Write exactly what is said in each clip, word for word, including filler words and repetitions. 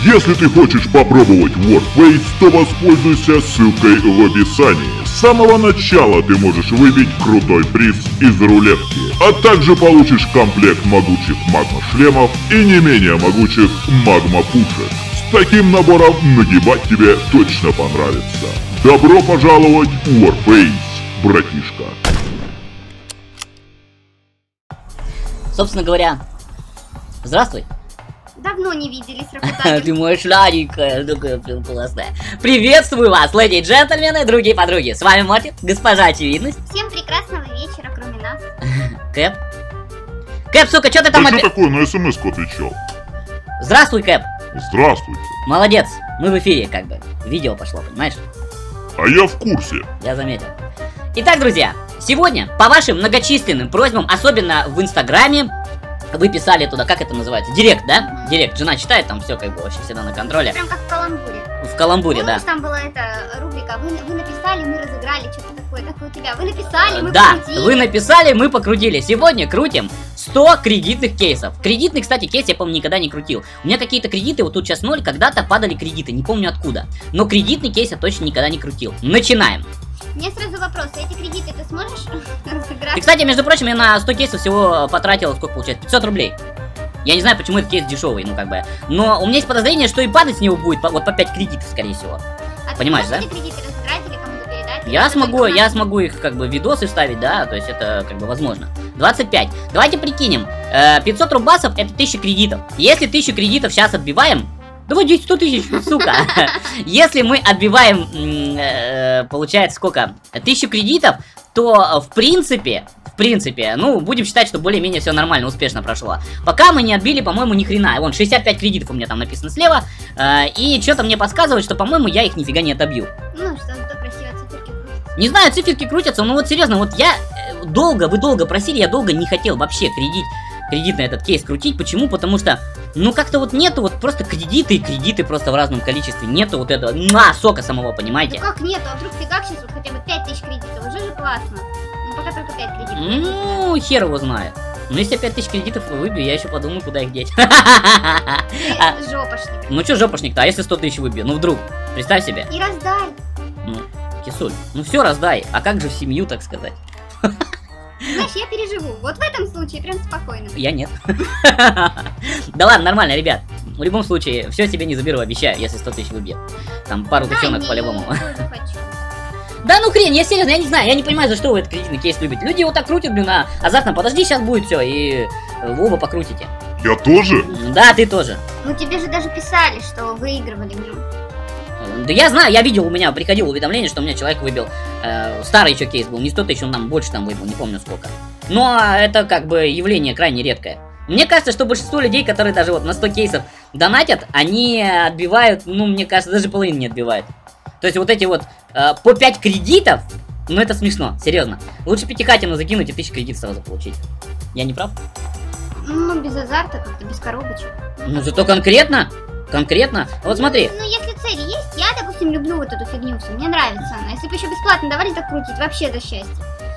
Если ты хочешь попробовать Warface, то воспользуйся ссылкой в описании. С самого начала ты можешь выбить крутой приз из рулетки, а также получишь комплект могучих магма-шлемов и не менее могучих магма-пушек. С таким набором нагибать тебе точно понравится. Добро пожаловать в Warface, братишка. Собственно говоря, здравствуй. Давно не виделись, Рафутагин. Ты моя шладенькая, такая прям классная. Приветствую вас, леди и джентльмены, другие подруги. С вами Морти, госпожа Очевидность. Всем прекрасного вечера, кроме нас. Кэп. Кэп, сука, что ты там Да опять... что такое, на смс-ку отвечал? Здравствуй, Кэп. Здравствуйте. Молодец, мы в эфире как бы. Видео пошло, понимаешь? А я в курсе. Я заметил. Итак, друзья, сегодня по вашим многочисленным просьбам, особенно в Инстаграме, вы писали туда, как это называется? Директ, да? Директ. Жена читает, там все как бы вообще всегда на контроле. Прям как в каламбуре. В каламбуре, Помнишь, да. там была эта рубрика, вы, вы написали, мы разыграли, что-то такое, такое у тебя. Вы написали, мы Да, покрутили. вы написали, мы покрутили. Сегодня крутим сто кредитных кейсов. Кредитный, кстати, кейс я, помню, никогда не крутил. У меня какие-то кредиты, вот тут сейчас ноль, когда-то падали кредиты, не помню откуда. Но кредитный кейс я точно никогда не крутил. Начинаем. У меня сразу вопрос, эти кредиты ты сможешь разыграть? И, кстати, между прочим, я на сто кейсов всего потратил, сколько получается, пятьсот рублей. Я не знаю, почему этот кейс дешевый, ну как бы. Но у меня есть подозрение, что и падать с него будет по, вот по пять кредитов, скорее всего. А понимаешь, ты да? эти кредиты разыграть или кому-то передать? Я Или смогу, только я нам? смогу их как бы видосы вставить, да, то есть это как бы возможно. двадцать пять. Давайте прикинем. Э, пятьсот рубасов это тысяча кредитов. Если тысячу кредитов сейчас отбиваем, давай десять, сто тысяч, сука. Если мы отбиваем, э, получается сколько? Тысячу кредитов, то в принципе, в принципе, ну, будем считать, что более-менее все нормально, успешно прошло. Пока мы не отбили, по-моему, ни хрена. Вон, шестьдесят пять кредитов у меня там написано слева. Э, и что-то мне подсказывает, что, по-моему, я их нифига не отобью. Ну, что зато красиво циферки крутятся. Не знаю, циферки крутятся, но вот серьезно, вот я э, долго, вы долго просили, я долго не хотел вообще кредит, кредит на этот кейс крутить. Почему? Потому что, ну, как-то вот нету вот просто кредиты и кредиты просто в разном количестве. Нету вот этого, на, сока самого, понимаете? Ну как нету, а вдруг фигак сейчас вот хотя бы пять тысяч кредитов, уже же классно. Ну пока только пять кредитов. Ну, хер его знает. Но если я пять тысяч кредитов выбью, я еще подумаю, куда их деть. Ты жопошник. Ну что жопошник-то, а если сто тысяч выбью? Ну вдруг, представь себе. И раздай. Ну, кисуль, ну все раздай, а как же в семью, так сказать? Знаешь, я переживу. Вот в этом случае прям спокойно. Я нет. Да ладно, нормально, ребят. В любом случае, все себе не заберу, обещаю, если сто тысяч выбьет. Там пару Дай тысячонок мне, по-любому. я тоже хочу. Да ну хрен, я серьезно, я не знаю, я не понимаю, за что вы этот кредитный кейс любите. Люди его так крутят, блин, а азартно, подожди, сейчас будет все, и вы оба покрутите. Я тоже? Да, ты тоже. Ну тебе же даже писали, что выигрывали в нем. Да я знаю, я видел, у меня приходило уведомление, что у меня человек выбил. Э, старый еще кейс был, не сто тысяч, он нам больше там выбил, не помню сколько. Но это как бы явление крайне редкое. Мне кажется, что большинство людей, которые даже вот на сто кейсов донатят, они отбивают, ну, мне кажется, даже половину не отбивают. То есть вот эти вот э, по пять кредитов, ну это смешно, серьезно. Лучше пятихатину закинуть и тысячу кредитов сразу получить. Я не прав? Ну, без азарта, как-то без коробочек. Ну зато конкретно, конкретно. Вот смотри. Ну, если цель есть, я, допустим, люблю вот эту фигню всю, мне нравится она. Если бы еще бесплатно давали так крутить, вообще за счастье.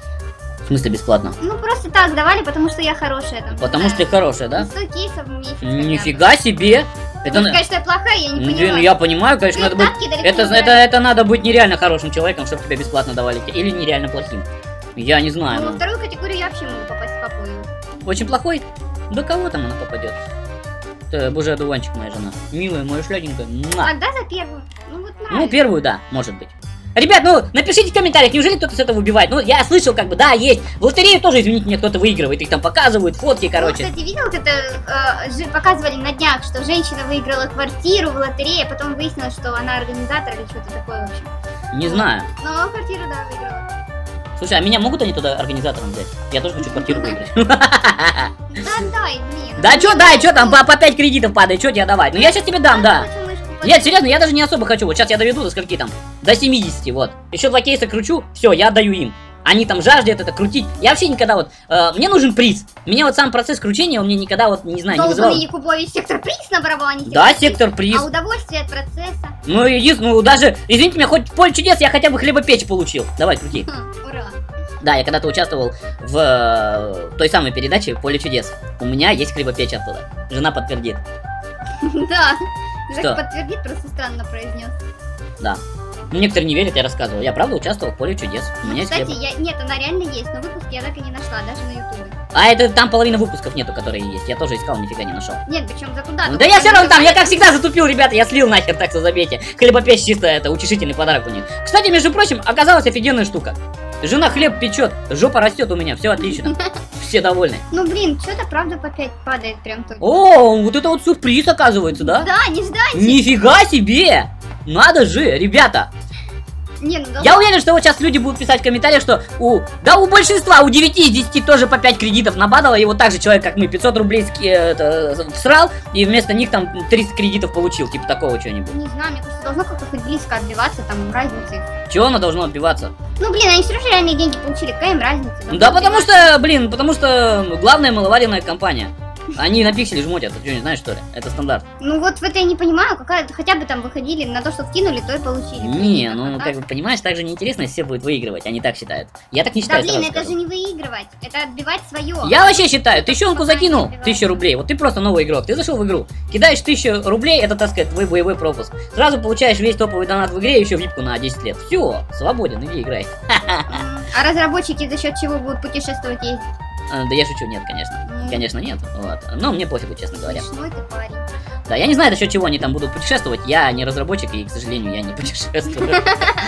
В смысле бесплатно? Ну, просто так давали, потому что я хорошая там. Потому что ты хорошая, да? сто кейсов в месяц. Нифига себе! Это... Ну, сказать, что я плохая, я не Ну, понимаю. я понимаю, конечно, надо быть... Придатки далеко Это, не это, это надо быть нереально хорошим человеком, чтобы тебя бесплатно давали. Или нереально плохим. Я не знаю. Ну, во Ну. вторую категорию я вообще могу попасть спокойно. Очень плохой? Да кого там она попадет? Это боже, одуванчик моя жена. Милая моя шляденькая. Муа. Тогда за первую. Ну, вот нравится. Ну, первую, да, может быть. Ребят, ну, напишите в комментариях, неужели кто-то с этого выбивает? Ну, я слышал, как бы, да, есть. В лотерею тоже, извините меня, кто-то выигрывает. Их там показывают, фотки, короче. Ну, кстати, видел, вот это э, же показывали на днях, что женщина выиграла квартиру в лотерее, а потом выяснилось, что она организатор или что-то такое, в общем. Не знаю. Но квартиру, да, выиграла. Слушай, а меня могут они туда организатором взять? Я тоже хочу квартиру выиграть. Да дай, блин. Да чё дай, чё там, по пять кредитов падает, чё тебе давать? Ну я сейчас тебе дам, да. Нет, серьезно, я даже не особо хочу. Вот сейчас я доведу до скольки там? До семидесяти, вот. Еще два кейса кручу, все, я отдаю им. Они там жаждут это крутить. Я вообще никогда вот... Э, мне нужен приз. Меня вот сам процесс кручения, он мне никогда вот, не знаю, не вызывал. Долбаный Якубович, сектор приз на барабане. Да, сектор приз. А удовольствие от процесса. Ну, единственное, ну даже, извините меня, хоть в поле чудес я хотя бы хлебопечь получил. Давай, крути. Хм, ура. Да, я когда-то участвовал в э, той самой передаче «Поле чудес». У меня есть хлебопечь оттуда. Жена подтвердит. Да. Что? Так подтвердит, просто странно произнес. Да. Ну, некоторые не верят, я рассказывал. Я правда участвовал в поле чудес. У Ну, меня есть кстати, хлеб. я... нет, она реально есть, но выпуск я так и не нашла, даже на ютубе. А это там половина выпусков нету, которые есть. Я тоже искал, нифига не нашел. Нет, причем за куда? Да я все равно там, я как всегда затупил, ребята, я слил нахер, так что забейте. Хлебопечь чисто, это утешительный подарок у них. Кстати, между прочим, оказалась офигенная штука. Жена хлеб печет, жопа растет у меня, все отлично. Все довольны. Ну блин, что-то правда по пять падает прям тут. О, вот это вот сюрприз оказывается, да? Да, не ждать. Нифига себе! Надо же, ребята! Не, ну должно- Я уверен, что вот сейчас люди будут писать в комментариях, что у... Да у большинства, у девяти из десяти тоже по пять кредитов набадало, и вот так же человек, как мы, пятьсот рублей ски- это, всрал, и вместо них там триста кредитов получил, типа такого чего-нибудь. Не знаю, мне кажется, должно как-то хоть близко отбиваться, там разницы. Чего оно должно отбиваться? Ну блин, они все равно реальные деньги получили, какая им разница? Должно Да потому отбиваться. что, блин, потому что главная маловаренная компания. Они на пиксели жмотят, ты что, не знаешь, что ли? Это стандарт. Ну вот в это я не понимаю, какая хотя бы там выходили на то, что вкинули, то и получили. Не, А ну так- как бы понимаешь, так же неинтересно, если все будут выигрывать, они так считают. Я так не Да считаю. блин, сразу это скажу. же не выигрывать, это отбивать свое. Я вообще считаю, тысячонку закинул, Отбивать. тысячу рублей, вот ты просто новый игрок, ты зашел в игру, кидаешь тысячу рублей, это, так сказать, твой боевой пропуск. Сразу получаешь весь топовый донат в игре и еще випку на десять лет. Все, свободен, иди играй. М, А разработчики за счет чего будут путешествовать ездить? А, Да я шучу, нет, конечно. Ну. Конечно, нет. Вот. Но мне пофигу, честно говоря. Смешной ты парень. Да, я не знаю, за счет чего они там будут путешествовать. Я не разработчик, и, к сожалению, я не путешествую.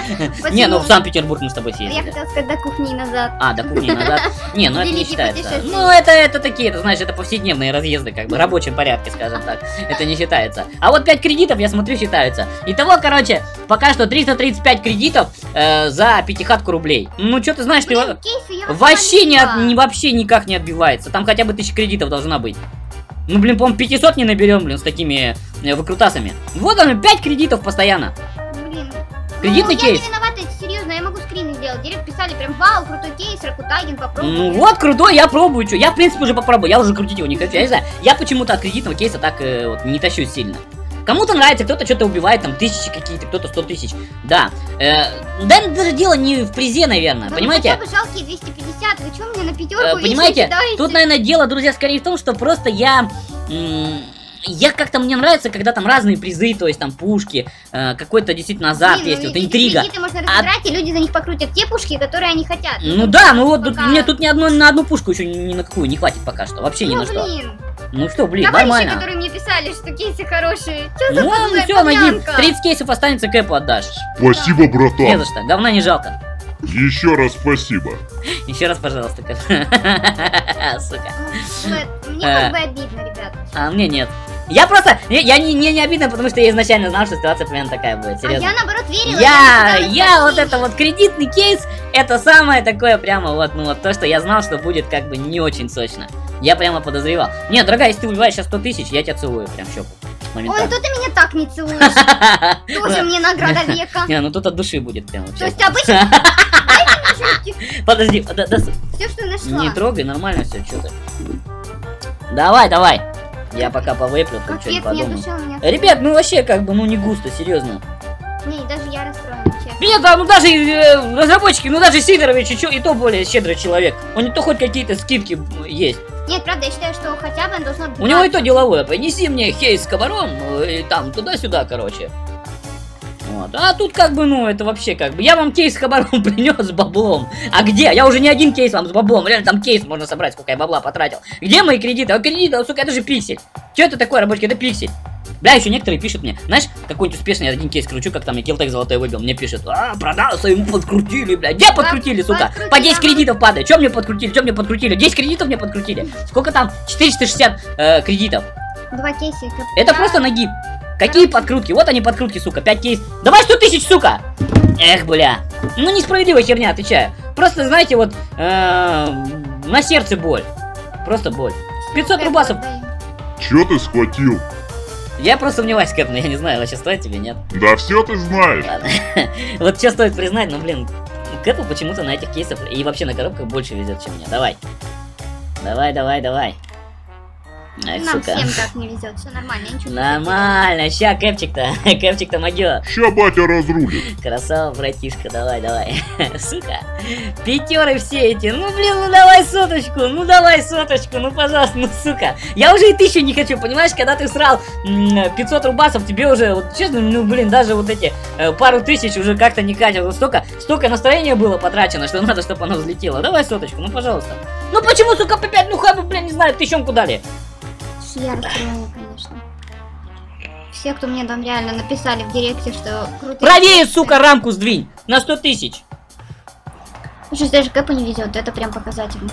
Не, ну в Санкт-Петербург мы с тобой А я съездили. хотела сказать до кухни и назад. А, до кухни назад. Не, ну это не Великий считается. путешественник. Ну это, это такие, это, знаешь, это повседневные разъезды, как бы, в рабочем порядке, скажем так. Это не считается. А вот пять кредитов, я смотрю, считаются. Итого, короче, пока что триста тридцать пять кредитов э, за пятихатку рублей. Ну, что ты знаешь, ты... Блин, кейсы я Вообще, не, от- отвалила. не, вообще никак не отбивается. Там хотя бы тысяча кредитов должна быть. Ну, блин, по-моему, пятьсот не наберем, блин, с такими э, выкрутасами. Вот он, пять кредитов постоянно. Блин. Кредитный ну, кейс. Я не виновата, серьезно, я могу скрины сделать. Директ писали прям, вау, крутой кейс, Ракутагин, попробуй. Ну вот, крутой, я пробую, что. Я, в принципе, уже попробую, я уже крутить его не хочу. Я не знаю, я почему-то от кредитного кейса так э, вот не тащусь сильно. Кому-то нравится, кто-то что-то убивает, там, тысячи какие-то, кто-то сто тысяч. Да. Э, да, даже дело не в призе, наверное, Да понимаете? Ну, хотя бы жалкие двести пятьдесят, вы что мне на пятерку Э, вечно понимаете, кидаете? тут, наверное, дело, друзья, скорее в том, что просто я... м, Я как-то, мне нравится, когда там разные призы, то есть там пушки, э, какой-то действительно азарт Блин, есть, ну, вот эти интрига. кредиты можно разыграть, и люди за них покрутят те пушки, которые они хотят. Ну да, ну вот тут, Пока- мне тут ни одной на одну пушку еще ни, ни на какую не хватит пока что, вообще ни Ну, на что. блин. Ну что, блин, Товарищи, нормально. которые мне писали, что кейсы хорошие. Что за Ну подлая все, найди, подлянка? тридцать кейсов останется, Кэпу отдашь. Спасибо, Не братан. за что, говна не жалко. Еще раз спасибо. Еще раз, пожалуйста, Кэп. Сука. Ну, это- Мне Э. как бы обидно, ребят. А мне нет. Я просто, я, я не, не, не обидно, потому что я изначально знал, что ситуация примерно такая будет, А серьезно. я наоборот верила. Я, написала я вот сообщение. это вот кредитный кейс, это самое такое прямо вот, ну вот то, что я знал, что будет как бы не очень сочно. Я прямо подозревал. Нет, дорогая, если ты убиваешь сейчас сто тысяч, я тебя целую прям в щеку. Ой, Моментально. то ты меня так не целуешь. Тоже мне награда века. Не, ну тут от души будет прям. То есть обычно Подожди, да, да, все, что нашла. не трогай, нормально все, что ты. Давай, давай. Я пока повыплю, тут Капец, что-нибудь не подумаю. душа у меня. Ребят, ну вообще как бы, ну не густо, серьезно. Не, даже я расстроена, честно. Нет, да, ну даже э, разработчики, ну даже Сидорович и, чё- и то более щедрый человек. У него то хоть какие-то скидки есть. Нет, правда, я считаю, что хотя бы должно быть. У него и то деловое. Принеси мне кейс с комаром, э, и там туда-сюда, короче. Вот. А тут как бы, ну, это вообще как бы. Я вам кейс с комаром принес с баблом. А где? Я уже не один кейс вам с баблом. Реально там кейс можно собрать, сколько я бабла потратил. Где мои кредиты? А кредиты, сука, это же пиксель. Че это такое, рабочий? Это пиксель. Бля, еще некоторые пишут мне, знаешь, какой-нибудь успешный я один кейс кручу, как там я Килтек золотой выбил, мне пишет, а, продался, ему подкрутили, бля. Где подкрутили, сука? подкрутили, По десять ага. кредитов падает. Че мне подкрутили, че мне подкрутили? десять кредитов мне подкрутили. Сколько там? четыреста шестьдесят э, кредитов. Два кейсика. Это просто нагиб. Какие подкрутки? Вот они подкрутки, сука, пять кейс. Давай сто тысяч, сука! Эх, бля. Ну, несправедливая херня, отвечаю. Просто, знаете, вот, э, на сердце боль. Просто боль. пятьсот рубасов. Че ты схватил? Я просто сомневаюсь, Кэп, но я не знаю, вообще стоит тебе, нет? Да все ты знаешь. Ладно. Вот что стоит признать, ну, блин, Кэпу почему-то на этих кейсах и вообще на коробках больше везет, чем мне. Давай. Давай, давай, давай. Эх, Нам сука. всем так не везет, все нормально, я ничего не Нормально, ща кэпчик-то, кэпчик-то могет. Ща батя разрулит. Красава, братишка, давай, давай. Сука, пятеры все эти, ну блин, ну давай соточку, ну давай соточку, ну пожалуйста, ну сука. Я уже и тысячу не хочу, понимаешь, когда ты срал пятьсот рубасов, тебе уже, вот честно, ну блин, даже вот эти э, пару тысяч уже как-то не катят. Вот столько, столько настроения было потрачено, что надо, чтобы оно взлетело. Давай соточку, ну пожалуйста. Ну почему, сука, по пять, ну хабы, блин, не знаю, тысячонку дали. Я расстроена, конечно. Все, кто мне там реально написали в директе, что круто. Правее, сука, рамку сдвинь на сто тысяч. Сейчас даже Кэпу не везет, это прям показательно.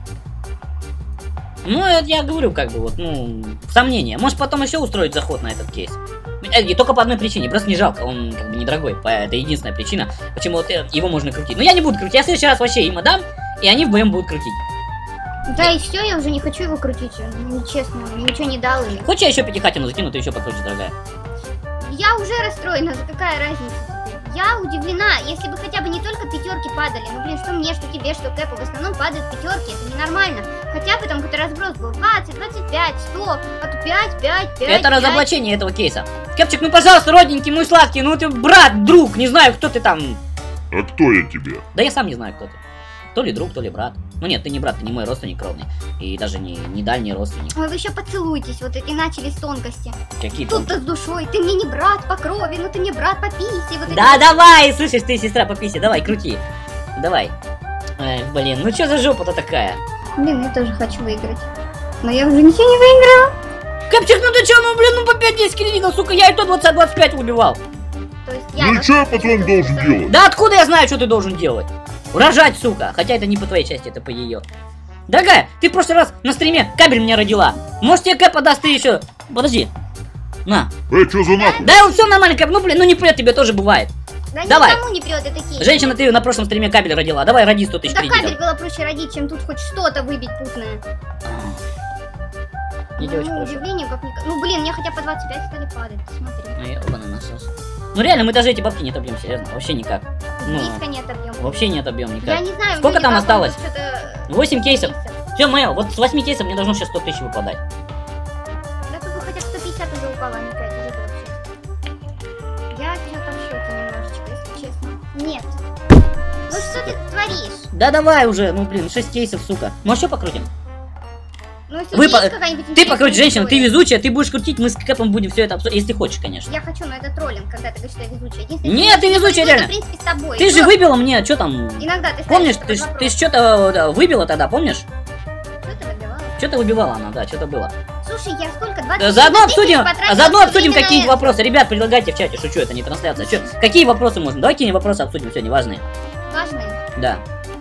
Ну, это я говорю, как бы, вот, ну, сомнения. Может, потом еще устроить заход на этот кейс. И только по одной причине, просто не жалко, он как бы недорогой. Это единственная причина, почему вот его можно крутить. Но я не буду крутить, я в следующий раз вообще им отдам, и они вдвоем будут крутить. Да и все, я уже не хочу его крутить, он, честно, он ничего не дал. И... Хочешь, я еще пятихатину закину, ты еще покрутишь, дорогая? Я уже расстроена, за какая разница теперь? Я удивлена, если бы хотя бы не только пятерки падали, ну блин, что мне, что тебе, что Кэпу, в основном падают пятерки, это ненормально. Хотя бы там какой-то разброс был двадцать, двадцать пять, сто, а то пять, пять, пять. Это пять. разоблачение этого кейса. Кэпчик, ну пожалуйста, родненький, мой сладкий, ну ты брат, друг, не знаю, кто ты там. А кто я тебе? Да я сам не знаю, кто ты. То ли друг, то ли брат. Ну нет, ты не брат, ты не мой родственник кровный. И даже не, не дальний родственник. Ой, вы еще поцелуйтесь, вот и начали с тонкости. Какие Тут-то с душой, ты мне не брат по крови, ну ты не брат по писе. Вот Да, эти... давай, слышишь, ты сестра по писе, давай, крути. Давай. Эх, блин, ну что за жопа-то такая? Блин, я тоже хочу выиграть. Но я уже ничего не выиграла. Кэпчик, ну ты чё, ну блин, ну по пять-десять кредитов, сука, я и то двадцать-двадцать пять убивал. То есть я... Ну и что я, пацан, должен делать? Да откуда я знаю, что ты должен делать? Рожать, сука. Хотя это не по твоей части, это по ее. Дорогая, ты в прошлый раз на стриме кабель меня родила. Может тебе Кэп подаст, ты еще... Подожди. На. Эй, что за нахуй? Да, все нормально, Кэп. Ну блин, ну не прет, тебе тоже бывает. Да Давай. никому не прет, это кейс. Женщина, ты на прошлом стриме кабель родила. Давай, роди сто тысяч Да кредитов. кабель было проще родить, чем тут хоть что-то выбить путное. Не девочка, Ну, хорошо. удивление как никак. Ну блин, мне хотя по двадцать пять стали падать, смотри. Ну, ебаный насос. Ну реально, мы даже эти бабки не отобьем, серьезно. Вообще никак. Ну, Близко не отобьем. вообще не отобьем Я никак. не знаю, Сколько вроде там как он осталось? тут что-то- восемь кейсов. Все, Мэл, вот с восьми кейсов мне должно сейчас сто тысяч выпадать. Да тут бы хотя бы сто пятьдесят уже упало, а не пять, уже было бы шесть. Я что-то в шоке немножечко, если честно. Нет. Ну что ты творишь? Да давай уже, ну блин, шесть кейсов, сука. Может, еще покрутим? Ну если Вы есть по- какая-нибудь Ты интересная покрутишь, женщина, ты история. везучая, ты будешь крутить, мы с Кэпом будем все это обсуждать, если ты хочешь, конечно. Я хочу, но это троллинг, когда ты говоришь, что я везучая. Единственное, Нет, ты что я везучая, везу, реально. это, в принципе, с тобой. Ты же Но выбила мне, что там? Иногда ты Помнишь, ставишь ты, ж- под ты вопрос. что-то выбила тогда, помнишь? Что ты выбивала? Что-то выбивала она, да, что-то было. Слушай, я сколько? двадцать Да, заодно тысяч обсудим, потратила а заодно всё обсудим время на какие это. вопросы. Ребят, предлагайте в чате, шучу, это не трансляция. Чё, какие вопросы можно? Давай какие вопросы обсудим сегодня важные. Важные. Да.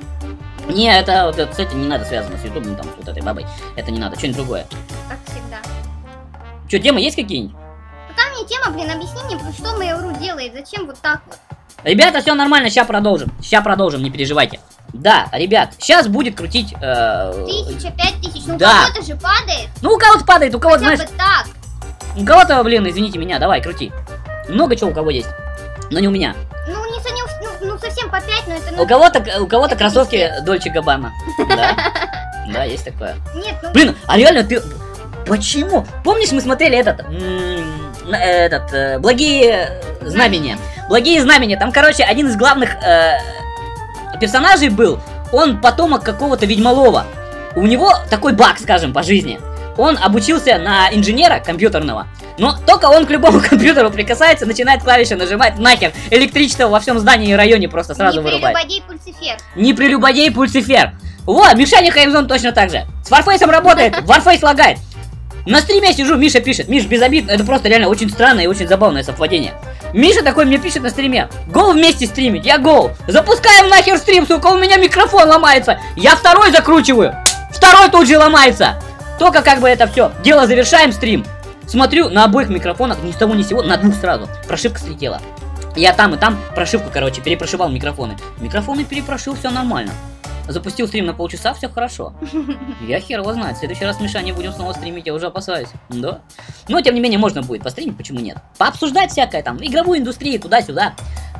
Не, это, вот это, кстати, не надо связано с ютубом, там, с вот этой бабой. Это не надо, что-нибудь другое. Как всегда. Что, темы есть какие-нибудь? Ну там мне тема, блин, объясни мне, что Mail.ru делает, зачем вот так вот? Ребята, все нормально, сейчас продолжим. Сейчас продолжим, не переживайте. Да, ребят, сейчас будет крутить... э, Тысяча, пять тысяч, ну да. у кого-то же падает. Ну, у кого-то падает, у кого-то, Хотя знаешь... бы так. У кого-то, блин, извините меня, давай, крути. Много чего у кого есть, но не у меня. Ну, не, со- не у- ну, ну, совсем по пять, но это... У Ну, кого-то, у кого-то Это кроссовки пиздец. Дольче Габбана. Да, да, есть такое. нет, ну... Блин, а реально ты... Почему? Помнишь, мы смотрели этот... м, на- Этот... э, Благие знамения. Благие знамения. Там, короче, один из главных э, персонажей был. Он потомок какого-то ведьмолова. У него такой баг, скажем, по жизни. Он обучился на инженера компьютерного. Но только он к любому компьютеру прикасается, начинает клавиши нажимать, нахер. Электричество во всем здании и районе просто сразу не вырубает. прелюбодей Пульцифер. Не прелюбодей Пульцифер. Вот, Мишаня Хаймзон точно так же. С Warface работает, Warface лагает. На стриме сижу, Миша пишет. Миш, без обид, это просто реально очень странное и очень забавное совпадение. Миша такой мне пишет на стриме: гол вместе стримить, я гол. Запускаем нахер стрим, сука, у меня микрофон ломается. Я второй закручиваю, второй тут же ломается. Только как бы это все, дело завершаем стрим. Смотрю, на обоих микрофонах ни с того ни с сего, на двух сразу, прошивка слетела. Я там и там прошивку, короче, перепрошивал микрофоны. Микрофоны перепрошил, все нормально. Запустил стрим на полчаса, все хорошо. Я хер его знает. В следующий раз, Миша, не будем снова стримить, я уже опасаюсь. Да. Но, тем не менее, можно будет постримить, почему нет. Пообсуждать всякое там, игровую индустрию, туда-сюда.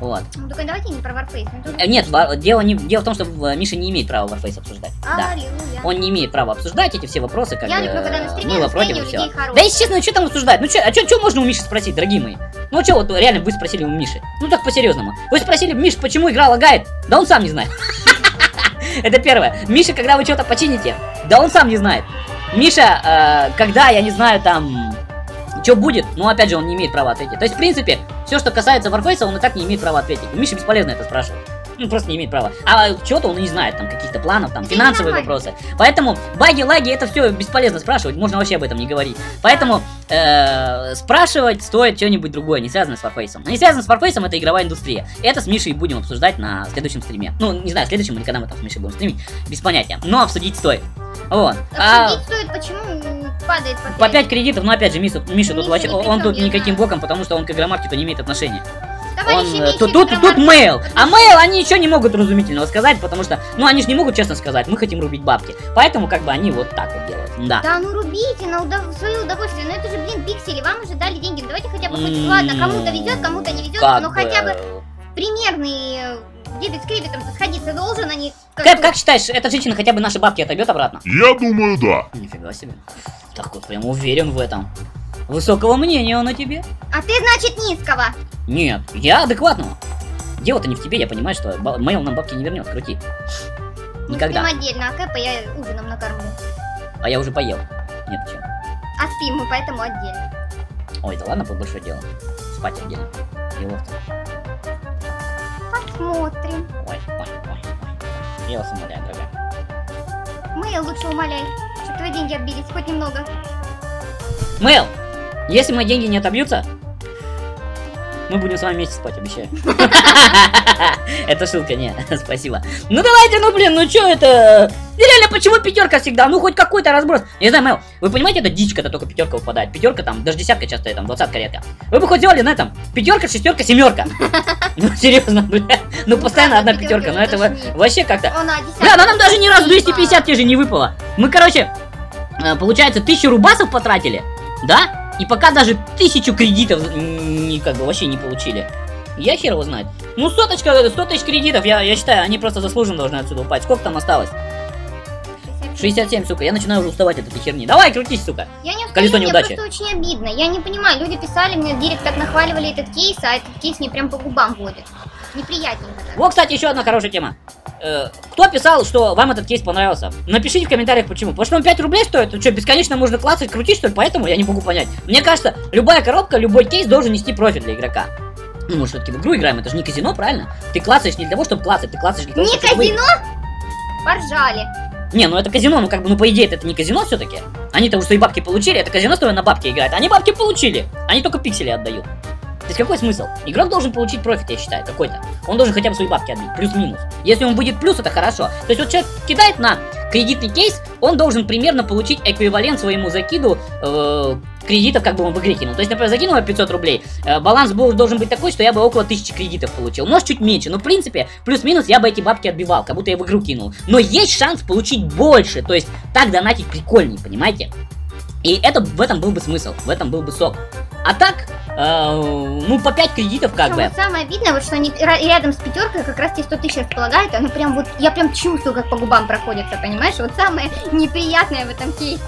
Вот. Ну, только давайте не про Warface. ну, тут- Э, Нет, ва- дело, не, дело в том, что э, Миша не имеет права Warface обсуждать. Да. Аллилуйя. Он не имеет права обсуждать эти все вопросы, как Я бы, люблю, когда на стриме было против настроение и у все. людей Да, хорошее. если честно, ну что там обсуждать? Ну что, а что можно у Миши спросить, дорогие мои? Ну что, вот реально вы спросили у Миши? Ну так по-серьезному. Вы спросили, Миш, почему игра лагает? Да он сам не знает. Это первое. Миша, когда вы что-то почините? Да он сам не знает. Миша, э, когда, я не знаю, там... Что будет? Ну, опять же, он не имеет права ответить. То есть, в принципе, все, что касается Warface, он и так не имеет права ответить. У Миши бесполезно это спрашивать. Он просто не имеет права. А что-то он и не знает, там, каких-то планов, там, Это финансовые нормально. вопросы. Поэтому баги, лаги, это все бесполезно спрашивать, можно вообще об этом не говорить. Поэтому э, спрашивать стоит что-нибудь другое, не связанное с Warface. Не связано с Warface, это игровая индустрия. Это с Мишей будем обсуждать на следующем стриме. Ну, не знаю, следующем или когда мы там с Мишей будем стримить, без понятия. Но обсудить стоит. Вот. А Обсудить стоит, почему м, падает по по пять кредитов, но опять же, Миша, Миша тут Миша вообще, ни при он чем, тут я никаким знаю. боком, потому что он к игромаркету не имеет отношения. Он, Товарищи, э, имеющие тут, тут, тут игромаркет, мейл, а подпишитесь. мейл они ничего не могут разумительного сказать, потому что, ну они же не могут честно сказать, мы хотим рубить бабки, поэтому как бы они вот так вот делают, да. Да ну рубите на удов... свое удовольствие, но это же, блин, пиксели, вам уже дали деньги, давайте хотя бы хоть, М, ладно, кому-то везет, кому-то не везет, Как но хотя бы бы... примерный э, дебет с кредитом сходиться должен, а не... как Кэп, бы- как считаешь, эта женщина хотя бы наши бабки отобьет обратно? Я думаю, да. Нифига себе. Так вот, прям уверен в этом. Высокого мнения он о тебе? А ты, значит, низкого. Нет, я адекватного. Дело-то не в тебе, я понимаю, что ба- мейл нам бабки не вернет, крути. Мы Никогда. спим отдельно, а Кэпа я ужином накормлю. А я уже поел. Нет, чем. А спим мы поэтому отдельно. Ой, да ладно, большое дело. Спать отдельно. Дело-то. Посмотрим. Ой, ой, ой, ой. Я вас умоляю, дорогая. Мэйл лучше умоляй, чтобы твои деньги отбились, хоть немного. Мэл, если мои деньги не отобьются, мы будем с вами вместе спать, обещаю. Это шутка, не, спасибо. Ну давайте, ну блин, ну чё это? И реально, почему пятерка всегда? Ну хоть какой-то разброс. Я не знаю, Мэл, вы понимаете, это дичь, когда только пятерка выпадает. Пятерка там, даже десятка часто, там, двадцатка редко. Вы бы хоть сделали на этом пятерка, шестерка, семерка. Ну серьезно, бля. Ну постоянно одна пятерка, ну это во- вообще как-то. О, на, десятка. Бля, ну нам даже ни разу двести пятьдесят те же не выпало. Мы, короче, э, получается, тысячу рубасов потратили, да? И пока даже тысячу кредитов м, не, как бы вообще не получили. Я хер его знает. Ну, соточка, сто тысяч кредитов, я, я считаю, они просто заслуженно должны отсюда упасть. Сколько там осталось? шестьдесят семь, сука, я начинаю уже уставать от этой херни. Давай, крутись, сука. Я не устаю, Колесо мне неудачи. просто очень обидно. Я не понимаю, люди писали мне в директ, так нахваливали этот кейс, а этот кейс мне прям по губам водит. Неприятненько так. Вот, кстати, еще одна хорошая тема. Э, кто писал, что вам этот кейс понравился? Напишите в комментариях, почему. Потому что он пять рублей стоит. Что, бесконечно можно клацать, крутить, что ли? Поэтому я не могу понять. Мне кажется, любая коробка, любой кейс должен нести профит для игрока. Ну, мы все-таки в игру играем, это же не казино, правильно? Ты клацаешь не для того, чтобы клацать, ты клацаешь для того, Не чтобы... казино? Поржали. Не, ну это казино, ну как бы, ну по идее это не казино все-таки. Они-то уже свои бабки получили, это казино строят на бабки играет. Они бабки получили, они только пиксели отдают. То есть какой смысл? Игрок должен получить профит, я считаю, какой-то. Он должен хотя бы свои бабки отбить, плюс-минус. Если он будет плюс, это хорошо. То есть вот человек кидает на кредитный кейс, он должен примерно получить эквивалент своему закиду э, кредитов, как бы он в игре кинул. То есть, например, закинул я пятьсот рублей, э, баланс был, должен быть такой, что я бы около тысячи кредитов получил. Может, чуть меньше, но в принципе, плюс-минус я бы эти бабки отбивал, как будто я в игру кинул. Но есть шанс получить больше, то есть так донатить прикольнее, понимаете? И это, в этом был бы смысл, в этом был бы сок. А так, э, ну, по пять кредитов как Причем бы. вот самое обидное, вот что они ра- рядом с пятеркой как раз те сто тысяч располагают, оно прям вот, я прям чувствую, как по губам проходится, понимаешь? Вот самое неприятное в этом кейсе.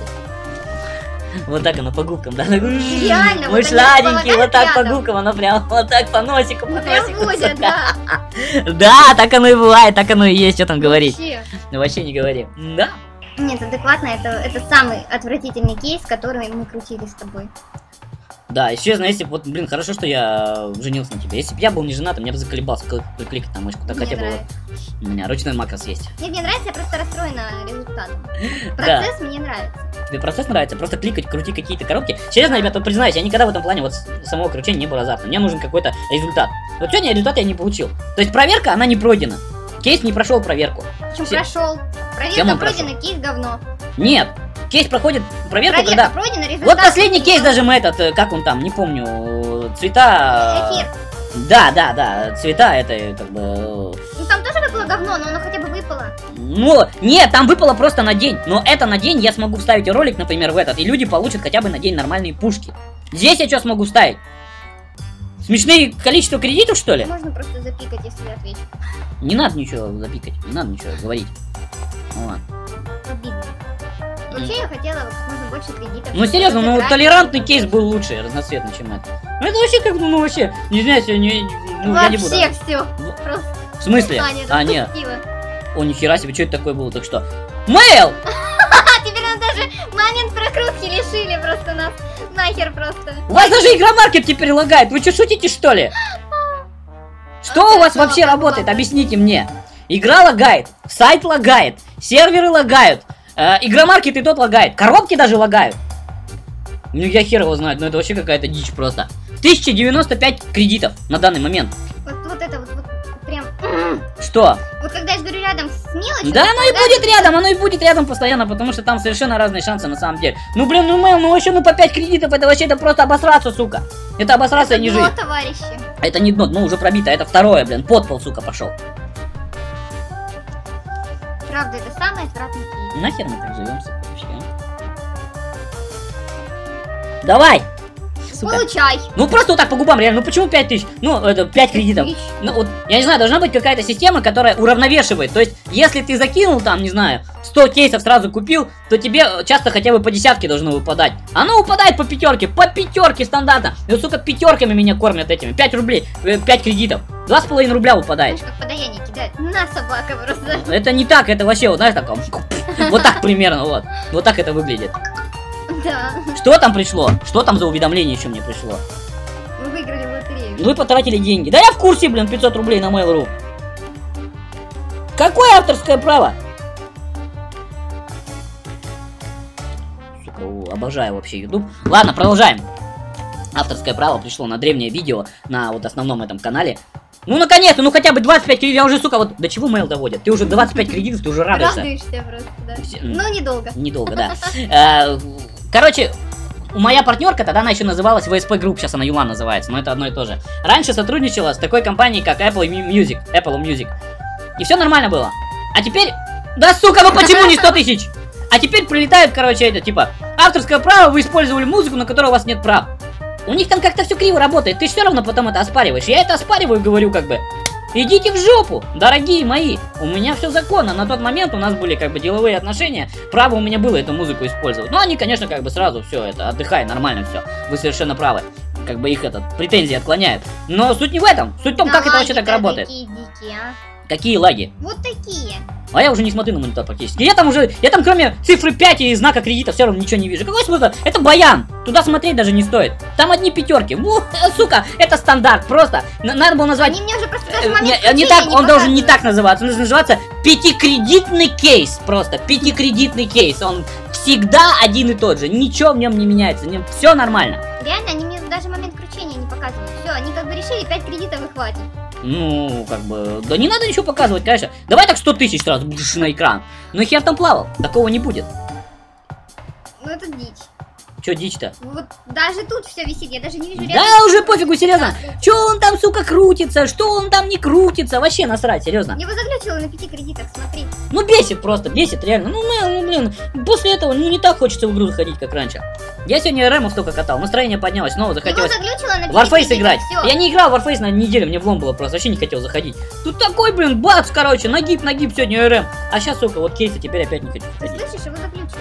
Вот так оно по губкам, да? Реально, Мы вот они сладенькие, вот так по рядом. губкам, оно прям вот так по носику, по носику. Проводят, сука. да. Да, так оно и бывает, так оно и есть, что там говорить. Вообще. Ну вообще не говори. Да. Нет, адекватно, это, это самый отвратительный кейс, который мы крутили с тобой. Да, и честно, если бы, вот, блин, хорошо, что я женился на тебе. Если бы я был не женатым, я бы заколебался кл- кликать на мышку. Так Мне хотя бы вот нравится. у меня ручной макрос есть. Нет, мне нравится, я просто расстроена результатом. Да. Процесс мне нравится. Тебе процесс нравится? Просто кликать, крутить какие-то коробки. Серьезно, ребята, вот признаюсь, я никогда в этом плане вот с- самого кручения не был азартным. Мне нужен какой-то результат. Вот сегодня результат я не получил. То есть проверка, она не пройдена. Кейс не прошел проверку. Причем Все- прошел. Кем Проверка он пройдена, кейс говно. Нет, кейс проходит проверку, Проверка когда... пройдена, результат. Вот последний кейс даже мы этот, э, как он там, не помню, э, цвета... Эфир. Да, да, да, цвета это э, как бы... э, Ну там тоже выпало говно, но оно хотя бы выпало. Ну, нет, там выпало просто на день. Но это на день я смогу вставить ролик, например, в этот, и люди получат хотя бы на день нормальные пушки. Здесь я что смогу вставить? Смешные количество кредитов, что ли? Можно просто запикать, если я отвечу. Не надо ничего запикать, не надо ничего говорить. Ну ладно. Обидно. Вообще я хотела как можно больше кредитов. Ну серьезно, ну Играть, толерантный чтобы кейс больше. был лучше, разноцветный, чем это. Ну это вообще как бы, ну вообще, не знаю, я не, ну, я не буду. Вообще все. В- Просто В смысле? Аня А, нет. допустила. О, нихера себе, что это такое было, так что? Мейл! А теперь нам даже момент прокрутки лишили просто нас. Нахер просто. У вас даже игромаркет теперь лагает, вы что, шутите, что ли? Что Вот у вас это вообще было работает? ладно. Объясните мне. Игра лагает, сайт лагает, серверы лагают, э, игромаркет и тот лагает, коробки даже лагают. Ну я хер его знаю, но это вообще какая-то дичь просто. тысяча девяносто пять кредитов на данный момент. Вот, вот это вот, вот прям. Что? Вот когда я же говорю рядом с мелочью. Да, оно и тогда- будет рядом, оно и будет рядом постоянно, потому что там совершенно разные шансы на самом деле. Ну блин, ну Мэл, ну вообще, ну по пять кредитов, это вообще это просто обосраться, сука. Это обосраться, Это а не дно, жить. товарищи. Это не дно, ну уже пробито, это второе, блин, под пол, сука, пошел. Правда, это самый отвратный кейс. Нахер мы так живем, сука, вообще, а? Давай! Сука. Получай. Ну просто вот так по губам, реально, ну почему пять тысяч? Ну, это пять кредитов. Тысяч. Ну вот, я не знаю, должна быть какая-то система, которая уравновешивает. То есть, если ты закинул там, не знаю, сто кейсов сразу купил, то тебе часто хотя бы по десятке должно выпадать. Оно выпадает по пятерке, по пятерке стандартно. И вот, сука, пятерками меня кормят этими. пять рублей, э, пять кредитов. два с половиной рубля выпадает. Знаешь, как подаяние кидает. На, собака просто. Это не так, это вообще, вот знаешь, так, вот так примерно, вот. Вот так это выглядит. Да. Что там пришло? Что там за уведомление еще мне пришло? Мы выиграли в лотерею. Вы потратили деньги. Да я в курсе, блин, пятьсот рублей на Mail.ru. Какое авторское право? Сука, о, обожаю вообще YouTube. Ладно, продолжаем. Авторское право пришло на древнее видео на вот основном этом канале. Ну наконец-то, ну хотя бы двадцать пять кредитов. Я уже, сука, вот до чего Mail доводит? Ты уже двадцать пять кредитов, ты уже радуешься. Радуешься просто, да. Все- Ну, недолго. Недолго, да. Э, Короче, моя партнерка, тогда она еще называлась ви эс пи Group, сейчас она Юлан называется, но это одно и то же. Раньше сотрудничала с такой компанией, как Apple Music, Apple Music. И все нормально было. А теперь... Да, сука, ну почему не сто тысяч? А теперь прилетают, короче, это, типа, авторское право, вы использовали музыку, на которую у вас нет прав. У них там как-то все криво работает, ты все равно потом это оспариваешь. Я это оспариваю, говорю, как бы... Идите в жопу, дорогие мои. У меня все законно. На тот момент у нас были как бы деловые отношения. Право у меня было эту музыку использовать. Но они, конечно, как бы сразу все это, отдыхай, нормально все. Вы совершенно правы. Как бы их этот претензии отклоняют. Но суть не в этом. Суть в том, Да как это вообще так лаги-то работает. Такие дикие, а. Какие лаги? Вот такие. А я уже не смотрю на монитор практически. Я там уже, я там кроме цифры пять и знака кредита все равно ничего не вижу. Какой смысл? Это баян. Туда смотреть даже не стоит. Там одни пятерки. Ну, сука, это стандарт. Просто. Н- Надо было назвать... Они мне уже просто даже Э, момент Не, не включения так, не он должен не показывают. так называться, он должен называться пятикредитный кейс, просто пятикредитный кейс, он всегда один и тот же, ничего в нем не меняется, все нормально. Реально, они мне даже момент включения не показывают. Все, они как бы решили, пять кредитов и хватит. Ну, как бы, да не надо ничего показывать, конечно, давай так сто тысяч сразу бдыш, на экран, ну хер там плавал, такого не будет. Ну это дичь. Че дичь-то? Вот даже тут все висит, я даже не вижу Да рядом. уже пофигу, серьезно, че он там, сука, крутится, что он там не крутится, вообще насрать, серьезно. Его заглючило на пяти кредитах, смотри. Ну бесит просто, бесит реально. Ну, ну, ну, блин, после этого ну не так хочется в игру заходить, как раньше. Я сегодня РМов столько катал, настроение поднялось, снова Его захотелось заглючило на пяти Warface кредитах, играть. всё. Я не играл в Warface на неделю, мне влом было просто, вообще не хотел заходить. Тут такой, блин, бац, короче, нагиб, нагиб сегодня РМ. А сейчас, сука, вот кейсы, теперь опять не хочу Ты заходить. слышишь, его заглючило.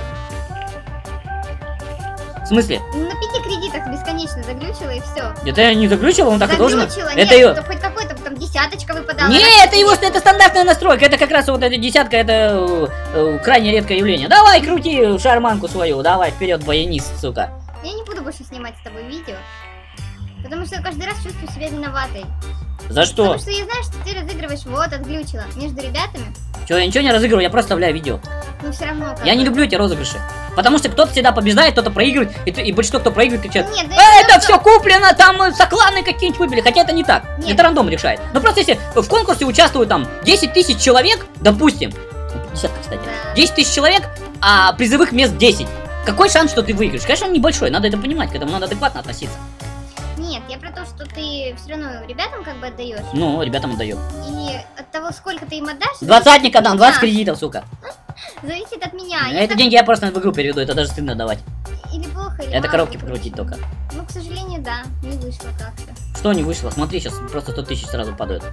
В смысле? На пяти кредитах бесконечно заглючило и все. Это я не заглючил, он так и должен. Заглючило, Это нет, ее... то хоть какой-то там десяточка выпадала. Не, раз это его, нет. это стандартная настройка, это как раз вот эта десятка, это э, э, крайне редкое явление. Давай, крути шарманку свою, давай, вперед, баянист, сука. Я не буду больше снимать с тобой видео. Потому что я каждый раз чувствую себя виноватой. За что? Потому что я знаю, что ты разыгрываешь, вот, отглючила. Между ребятами, Че, я ничего не разыгрываю, я просто вставляю видео. но все равно как Я не бы- люблю эти розыгрыши. Потому что кто-то всегда побеждает, кто-то проигрывает, и, и большинство, кто проигрывает, кричат: Нет, да «А, это просто- все куплено, там э, сокланы какие-нибудь выбили». Хотя это не так. Нет. Это рандом решает. Но просто если в конкурсе участвуют там десять тысяч человек, допустим, десятка, кстати, Да. десять тысяч человек, а призовых мест десять. Какой шанс, что ты выиграешь? Конечно, он небольшой, надо это понимать, к этому надо адекватно относиться. Нет, я про то, что ты все равно ребятам как бы отдаешь. Ну, ребятам отдаю. И от того, сколько ты им отдашь, Двадцатник отдам, двадцать Да. кредитов, сука. зависит от меня. А эти деньги я просто в игру переведу, это даже стыдно давать. Или плохо, или Это мало коробки выкрутить. покрутить только. Ну, к сожалению, да, не вышло как-то. Что не вышло? Смотри, сейчас просто сто тысяч сразу падают.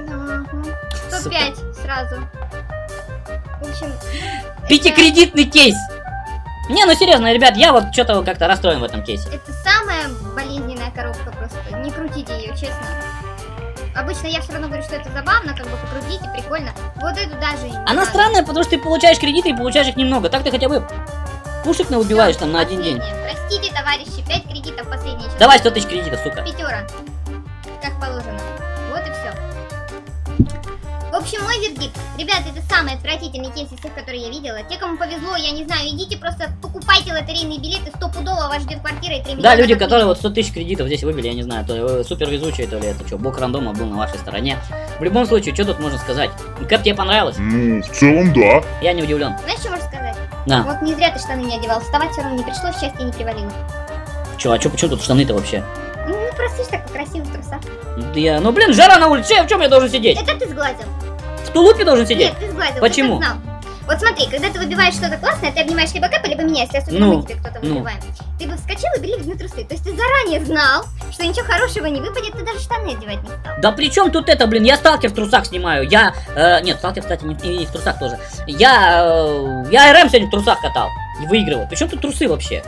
сто пять сразу. В общем... Пятикредитный кейс! Не, ну серьезно, ребят, я вот что-то как-то расстроен в этом кейсе. Это самая болезненная коробка просто. Не крутите ее, честно. Обычно я все равно говорю, что это забавно, как бы покрутите, прикольно. Вот эту даже... Она странная, потому что ты получаешь кредиты и получаешь их немного. Так ты хотя бы пушек на убиваешь там на один день. Простите, товарищи, пять кредитов последние. Давай сто тысяч кредитов, сука. Пятера. Как положено. Вот и все. В общем, мой вердикт. Ребят, это самый отвратительный кейс из всех, которые я видела. Те, кому повезло, я не знаю, идите просто покупайте лотерейные билеты, стопудово вас ждет квартира и три миллиона. Да, люди, которые вот сто тысяч кредитов здесь выбили, я не знаю, то ли супер везучие, то ли это что, бог рандома был на вашей стороне. В любом случае, что тут можно сказать? Кэп, тебе понравилось? Ну, в целом, да. Я не удивлен. Знаешь, что можно сказать? Да. Вот не зря ты штаны не одевал, вставать все равно не пришлось, счастье не привалило. Че, а че, почему тут штаны-то вообще? Ну, просто ж так красиво в трусах. Да я, ну блин, жара на улице, в чем я должен сидеть? Это ты сглазил. В тулупе должен сидеть? Нет, ты сглазил. Почему? Ты так знал. Вот смотри, когда ты выбиваешь что-то классное, ты обнимаешь либо Кэпа, либо меня, если особенно Ну, мы тебе кто-то ну. выбиваем. Ты бы вскочил и бери на трусы. То есть ты заранее знал, что ничего хорошего не выпадет, ты даже штаны одевать не стал. Да при чем тут это, блин, я сталкер в трусах снимаю, я, э, нет, сталкер, кстати, не, и в трусах тоже. Я, э, я РМ сегодня в трусах катал и выигрывал. При чем тут трусы вообще?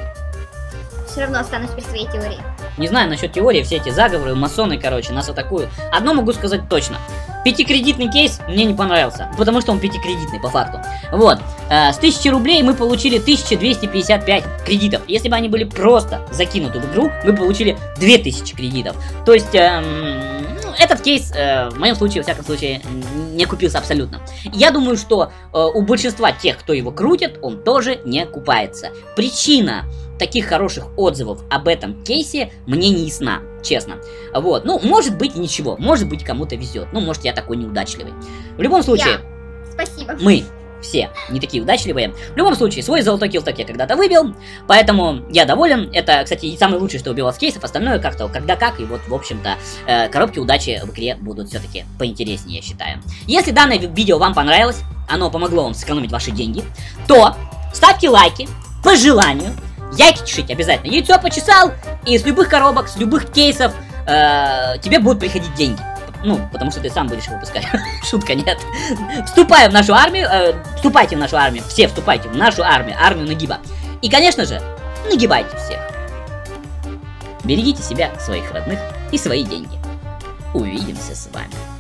Все равно останусь при своей теории. Не знаю насчет теории, все эти заговоры, масоны, короче, нас атакуют. Одно могу сказать точно. Пятикредитный кейс мне не понравился, потому что он пятикредитный по факту. Вот, э, с тысячи рублей мы получили тысячу двести пятьдесят пять кредитов. Если бы они были просто закинуты в игру, мы получили две тысячи кредитов. То есть, эм, ну, этот кейс, э, в моем случае, во всяком случае, не купился абсолютно. Я думаю, что э, у большинства тех, кто его крутит, он тоже не купается. Причина таких хороших отзывов об этом кейсе мне не ясна, честно. Вот, ну, может быть ничего, может быть кому-то везет, ну, может я такой неудачливый. В любом случае, Я. Спасибо. мы все не такие удачливые. В любом случае, свой золотой килток я когда-то выбил, поэтому я доволен. Это, кстати, самое лучшее, что убивал с кейсов, остальное как-то, когда как, и вот, в общем-то, э, коробки удачи в игре будут все-таки поинтереснее, я считаю. Если данное видео вам понравилось, оно помогло вам сэкономить ваши деньги, то ставьте лайки по желанию. Яйки чешите обязательно. Яйцо почесал, и с любых коробок, с любых кейсов э, тебе будут приходить деньги. Ну, потому что ты сам будешь выпускать. Шутка, нет. Вступаем в нашу армию, э, вступайте в нашу армию. Все вступайте в нашу армию, армию Нагиба. И, конечно же, нагибайте всех. Берегите себя, своих родных и свои деньги. Увидимся с вами.